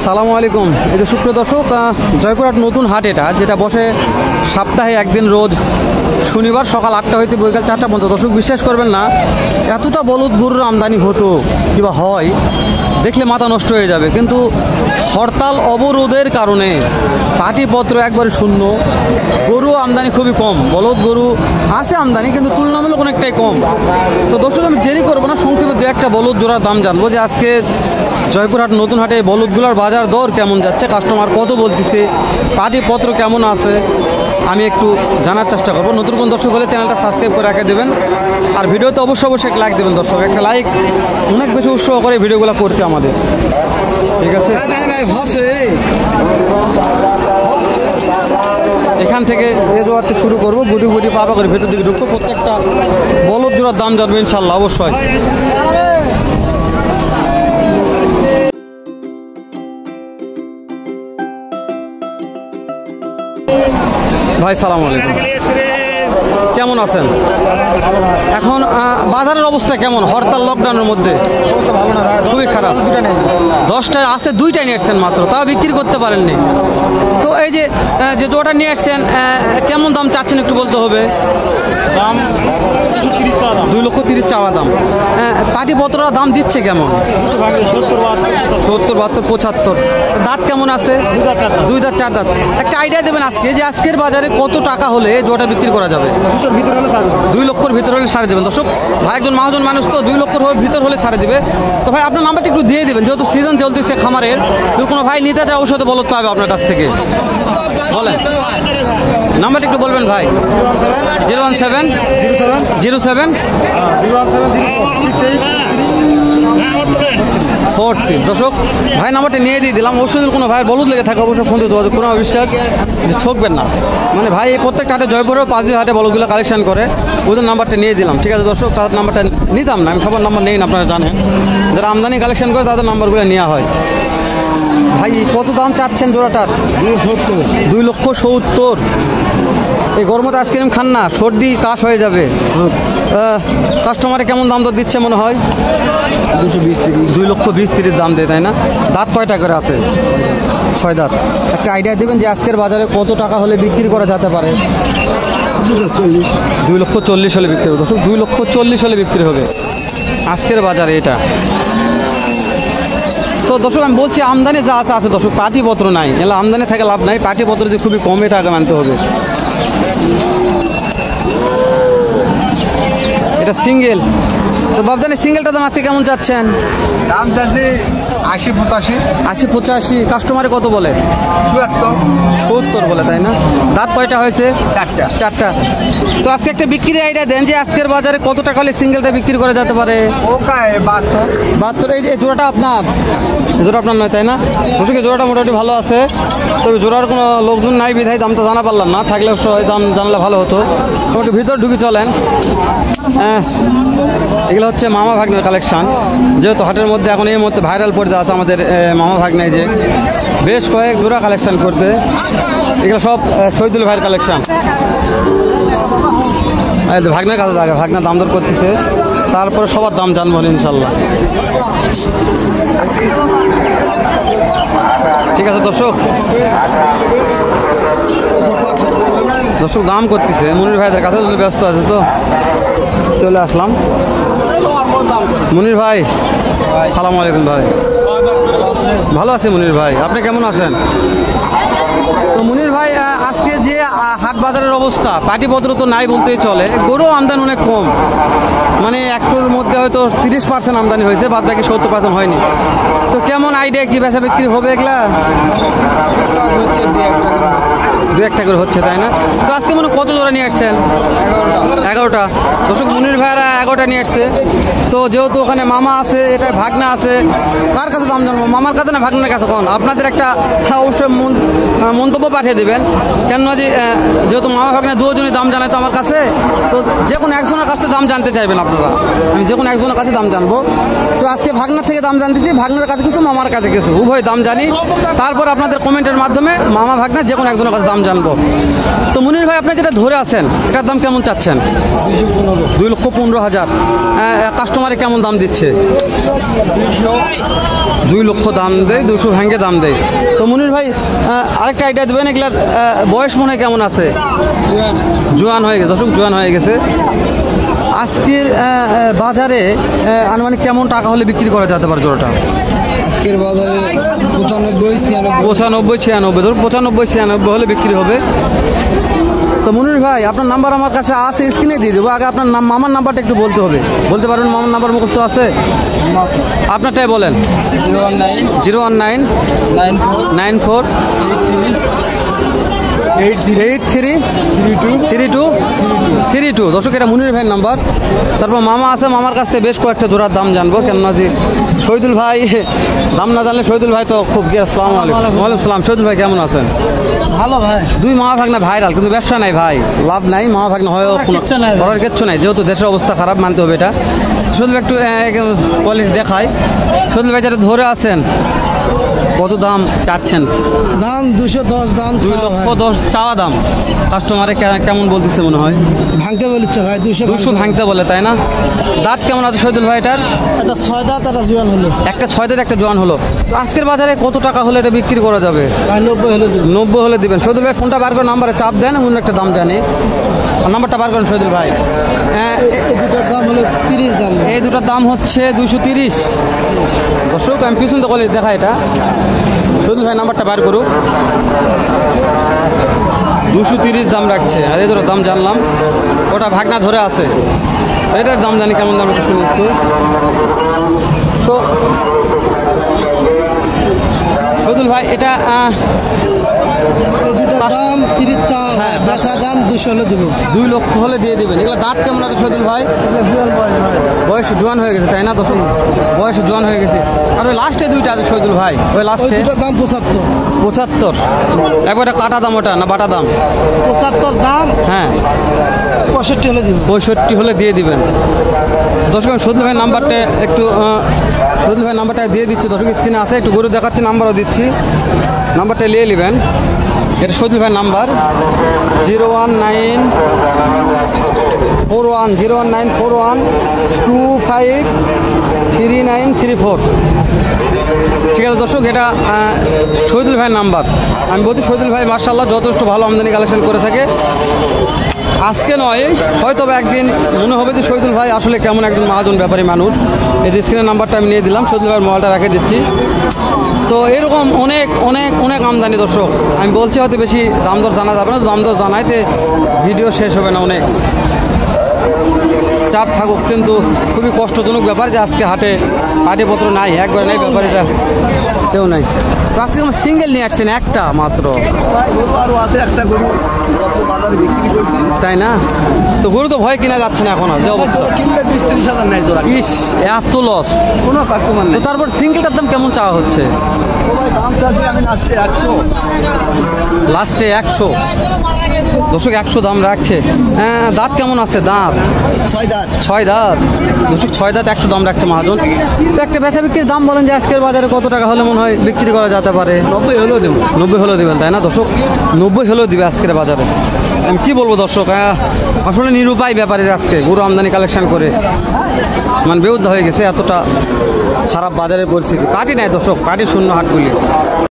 সালামু আলাইকুম। এই যে সুপ্রিয় দর্শক, জয়পুরহাট নতুন হাট এটা, যেটা বসে সপ্তাহে একদিন, রোজ শনিবার সকাল 8টা হইতে বিকাল 4টা পর্যন্ত। দর্শক বিশ্বাস করবেন না, এতটা বলদ গরুর আমদানি হতো কিংবা হয় দেখলে মাথা নষ্ট হয়ে যাবে, কিন্তু হরতাল অবরোধের কারণে পাটিপত্র একবারে শূন্য, গরু আমদানি খুবই কম। বলদ গরু আছে আমদানি, কিন্তু তুলনামূলক অনেকটাই কম। তো দর্শক আমি দেরি করবো না, সংক্ষেপে দু একটা বলদ জোড়ার দাম জানবো, যে আজকে জয়পুরহাট নতুন হাটে বলদগুলোর বাজার দর কেমন যাচ্ছে, কাস্টমার কত বলতেছে, পাটিপত্র কেমন আছে, আমি একটু জানার চেষ্টা করবো। নতুন কোন দর্শক হলে চ্যানেলটা সাবস্ক্রাইব করে রাখে দেবেন, আর ভিডিওতে অবশ্যই একটা লাইক দেবেন। দর্শক একটা লাইক অনেক বেশি উৎসাহ করে ভিডিওগুলো করতে আমাদের, ঠিক আছে? এখান থেকে এ দোয়ারতে শুরু করবো, গুটি গুটি পাবা করে ভেতর দিকে ঢুকবো, প্রত্যেকটা বলদ জোড়ার দাম জানবো ইনশাল্লাহ অবশ্যই। ভাই সালাম আলাইকুম, কেমন আছেন? এখন বাজারের অবস্থা কেমন হরতাল লকডাউনের মধ্যে? খুবই খারাপ। 10টা আছে, 2টাই নিয়ে আসছেন মাত্র, তাও বিক্রি করতে পারেননি। তো এই যে জোড়াটা নিয়ে আসছেন, কেমন দাম চাচ্ছেন একটু বলতে হবে। দাম 2,30,000 চাওয়া দাম। পাটিপত্ররা দাম দিচ্ছে কেমন? 70, 72, 75। দাঁত কেমন আছে? 2 দাঁত 4 দাঁত। একটা আইডিয়া দেবেন আজকে, যে আজকের বাজারে কত টাকা হলে জোড়াটা বিক্রি করা যাবে? 2 লক্ষর ভিতর হলে ছাড়ে দেবেন। দর্শক ভাই একজন মহাজন মানুষ, তো 2 লক্ষর ভিতর হলে ছাড়ে দেবে। তো ভাই আপনার নাম্বারটা একটু দিয়ে দেবেন, যেহেতু সিজন চলতেছে খামারের, যদি কোনো ভাই নিতে চায় ওর সাথে বলতে পাবে আপনার কাছ থেকে, বলেন নাম্বারটা একটু বলবেন ভাই। 01707 40। দর্শক ভাই নাম্বারটা নিয়ে দিয়ে দিলাম, অবশ্যই কোনো ভাইয়ের বলদ লেগে থাকে অবশ্যই ফোন দিয়ে যোগাযোগ করুন, বিশ্বাস যে ঠকবেন না। মানে ভাই এই প্রত্যেকটা হাটে, জয়পুরেও 5 হাটে বলদগুলো কালেকশন করে, ওদের নাম্বারটা নিয়ে দিলাম, ঠিক আছে দর্শক? তাদের নাম্বারটা নিতাম না, আমি সবার নাম্বার নেই না, আপনারা জানেন। যারা আমদানি কালেকশন করে তাদের নাম্বারগুলো নেওয়া হয়। ভাই কত দাম চাচ্ছেন জোড়াটার? 2,70,000। এই গরমতে আইসক্রিম খান না, সর্দি কাশ হয়ে যাবে। কাস্টমারে কেমন দাম দর দিচ্ছে মনে হয়? 2,20,30 দাম দেয়, তাই না? দাঁত কয়টা করে আছে? 6 দাঁত। একটা আইডিয়া দেবেন যে আজকের বাজারে কত টাকা হলে বিক্রি করা যেতে পারে? 2,40,000 হলে বিক্রি হবে। দর্শক 2,40,000 হলে বিক্রি হবে আজকের বাজারে এটা। তো দর্শক আমি বলছি, আমদানি যা আছে দর্শক, পাটিপত্র নাই, এলা আমদানি থেকে লাভ নাই, পাটিপত্র যে খুবই কমে টাকা মানতে হবে। এটা সিঙ্গেল। তো বাবদানি সিঙ্গেলটা দাম আছে কেমন চাচ্ছেন? দাম চাচ্ছি 80-85। 80-85। কাস্টমারে কত বলে? 70 বলে, তাই না? দাঁত কয়টা হয়েছে? 4টা। তো আজকে একটা বিক্রির আইডিয়া দেন, যে আজকের বাজারে কত টাকা হলে সিঙ্গেলটা বিক্রি করা যেতে পারে? 72। এই যে জোড়াটা আপনার, জোড়া আপনার নয়, তাই না? দর্শক জোড়াটা মোটামুটি ভালো আছে, তবে জোড়ার কোনো লোকজন নাই বিধায় দামটা জানা পারলাম না, থাকলে দাম জানলে ভালো হতো। মোটামুটি ভিতর ঢুকে চলেন। এগুলো হচ্ছে মামা ভাগ্নের কালেকশন, যেহেতু হাটের মধ্যে এখন এই মুহূর্তে ভাইরাল পর্দা আছে আমাদের মামা ভাগ্নায়, যে বেশ কয়েক জোড়া কালেকশন করতে। এগুলো সব শহীদুল ভাইয়ের কালেকশন। ভাগ্নের কাছে জায়গা, ভাগ্না দাম দর করতেছে, তারপরে সবার দাম জানবো ইনশাল্লাহ। ঠিক আছে দর্শক, দাম করতেছে মনির ভাইদের কাছে, ব্যস্ত আছে তো চলে আসলাম। মনির ভাই সালাম আলাইকুম। ভাই ভালো আছে মনির ভাই, আপনি কেমন আছেন? তো মনির ভাই আজকে যে হাট বাজারের অবস্থা, পাটিপত্র তো নাই বলতেই চলে, গরু আমদানি অনেক কম, মানে 100-র মধ্যে হয়তো 30% আমদানি হয়েছে, বাদ বাকি 70% হয়নি। তো কেমন আইডিয়া কি বেচা বিক্রি হবে এগুলা? 2-1টা করে হচ্ছে, তাই না? তো আজকে মনে কত জোড়া নিয়ে আসছেন? 11টা। দর্শক মনির ভাইরা 11টা নিয়ে আসছে। তো যেহেতু ওখানে মামা আছে, এটা ভাগনা আছে, কার কাছে দাম জানবো, মামার কাছে না ভাগনার কাছে? কোন আপনাদের একটা অবশ্যই মন্তব্য পাঠিয়ে দেবেন, কেননা যেহেতু মামা ভাগনা দুজনই দাম জানায় তো আমার কাছে, তো যে কোনো একজনের কাছে দাম জানতে চাইবেন আপনারা, আমি যে কোনো একজনের কাছে দাম জানবো। তো আজকে ভাগনার থেকে দাম জানতেছি, ভাগনার কাছে কিছু, মামার কাছে কিছু, উভয় দাম জানি। তারপর আপনাদের কমেন্টের মাধ্যমে মামা ভাগনা যে কোনো একজনের কাছে দাম জানবো। তো মনির ভাই আপনি যেটা ধরে আছেন এটার দাম কেমন চাচ্ছেন? 2,15,000। কাস্টমারে কেমন দাম দিচ্ছে? 2 লক্ষ দাম দেয়, 200 ভেঙে দাম দেয়। তো মনির ভাই আরেকটা আইডিয়া দেবেন, এগুলার বয়স মনে হয় কেমন আছে? জোয়ান হয়ে গেছে দর্শক, জোয়ান হয়ে গেছে। আজকের বাজারে আনুমানিক কেমন টাকা হলে বিক্রি করা যেতে পারে জোড়াটা? আজকের বাজারে 95-96 ধরুন 95-96 হলে বিক্রি হবে। তো মনির ভাই আপনার নাম্বার আমার কাছে আছে, স্ক্রিনে দিয়ে দেবো। আগে আপনার মামার নাম্বারটা একটু বলতে হবে, বলতে পারবেন? মামার নাম্বার মুখস্থ আছে? আপনারটাই বলেন। 019-94-83-32-32। দর্শক এটা মনির ভাইয়ের নাম্বার। তারপর মামা আছে, মামার কাছ থেকে বেশ কয়েকটা জোড়ার দাম জানবো। কেননা যে শহীদুল ভাই দাম না জানলে, শহীদুল ভাই তো খুব আসসালামু আলাইকুম। ওয়ালাইকুম সালাম। শহীদুল ভাই কেমন আছেন? ভালো ভাই। 2 মামা ভাগনা ভাইরাল, কিন্তু ব্যবসা নাই ভাই, লাভ নাই। মামা ভাগনা হয় করার কিচ্ছু নাই, যেহেতু দেশের অবস্থা খারাপ, মানতে হবে এটা। শহীদুল ভাই একটু কোয়ালিটি দেখায়। শহীদুল ভাই যারা ধরে আছেন, কত দাম চাচ্ছেন? দাম 210 দাম 2,10,000 চাওয়া দাম। কাস্টমারে কেমন বলতেছে মনে হয়? ভাঙতে বলেছে ভাই 200 ভাঙতে বলে, তাই না? দাঁত কেমন আছে শহীদুল ভাই এটার? একটা 6 দাঁত একটা জোয়ান হলো। একটা 6 দাঁত একটা জোয়ান হলো। তো আজকের বাজারে কত টাকা হলে এটা বিক্রি করা যাবে? ভাই 90 হলো দিন। 90 হলে দিবেন। শহীদুল ভাই ফোনটা বার করে নাম্বারে চাপ দেন, অন্য একটা দাম জানি। নাম্বারটা বার করেন শহীদুল ভাই। দুটোর দাম হলো 30 দাম। এই দুটার দাম হচ্ছে 230। দর্শক আমি পিছন তো কলেজ দেখা, এটা শহীদুল ভাই নাম্বারটা বার করুক। 230 দাম রাখছে। আর এই দুটোর দাম জানলাম, ওটা ভাগনা ধরে আছে। এটার দাম জানি কেমন দাম, একটু শুনি একটু। তো শহীদুল ভাই এটা দাম 30 চা, বেচা দাম 200 হলে দিব। 2 লক্ষ হলে দিয়ে দিবেন। এগুলো দাঁত কেমন আছে শহীদুল ভাই? জোয়ান বয়স ভাই। বয়স জোয়ান হয়ে গেছে, তাই না? দর্শক বয়স জোয়ান হয়ে গেছে। আর ওই লাস্টে 2টা আছে শহীদুল ভাই, ওই লাস্টে দুটোর দাম 75। একবারে কাটা দাম ওটা না বাটা দাম? 75 দাম। হ্যাঁ 65 হলে দিব। 65 হলে দিয়ে দিবেন। দর্শক আমি শহীদুল ভাই নাম্বারটা একটু শহীদুল ভাই নাম্বারটা দিয়ে দিচ্ছি। দর্শক স্ক্রিনে আছে, একটু গরু দেখাচ্ছি, নাম্বারও দিচ্ছি। নাম্বারটা নিয়ে নেবেন। এটা শহীদুল ভাই নাম্বার 01941253934। ঠিক আছে দর্শক, এটা শহীদুল ভাইয়ের নাম্বার। আমি বলছি শহীদুল ভাই মাশাআল্লাহ যথেষ্ট ভালো আমদানি কালেকশন করে থাকে। আজকে নয়, হয়তো একদিন মনে হবে যে শহীদুল ভাই আসলে কেমন একজন মহাজন ব্যাপারী মানুষ। এই যে স্ক্রিনের নাম্বারটা আমি নিয়ে দিলাম, শহীদুল ভাইয়ের মোবাইলটা রেখে দিচ্ছি। তো এরকম অনেক অনেক অনেক আমদানি দর্শক। আমি বলছি হয়তো বেশি দাম দর জানা যাবে না, দাম দর জানাইতে ভিডিও শেষ হবে না। অনেক চাপ থাকুক, কিন্তু খুবই কষ্টজনক ব্যাপার যে আজকে হাটে পাটিপত্র নাই, একবার নাই, ব্যাপারীটা কেউ নাই। তো আজকে আমার সিঙ্গেল নিয়ে আসছেন একটা মাত্র, আরো আছে একটা গরু বাজারে বিক্রি করছি, তাই না? তো গরু তো ভয় কিনা যাচ্ছে না এখন, আর যে অবস্থা কিনলে 20-30 হাজার নাই জোড়া। ইস, এত লস, কোনো কাস্টমার তো নেই। তারপর সিঙ্গেলটার দাম কেমন চাওয়া হচ্ছে? দাম চাচ্ছি আমি লাস্টে 100। লাস্টে 100। দর্শক 100 দাম রাখছে। দাঁত কেমন আছে? দাঁত 6 দাঁত। 6 দাঁত। দর্শক 6 দাঁত 100 দাম রাখছে মহাজন। তো একটা বেচা বিক্রির দাম বলেন যে আজকের বাজারে কত টাকা হলে মনে হয় বিক্রি করা যেতে পারে? 90 হলেও দেবো। 90 হলেও দেবেন, তাই না দর্শক? 90 হলেও দিবে আজকের বাজারে। আমি কি বলবো দর্শক, আসলে নিরুপায় ব্যাপারীর আজকে গরু আমদানি কালেকশন করে মানে বেউদ্ধ হয়ে গেছে। এতটা খারাপ বাজারের পরিস্থিতি। পার্টি নাই দর্শক, পার্টি শূন্য হাটগুলি।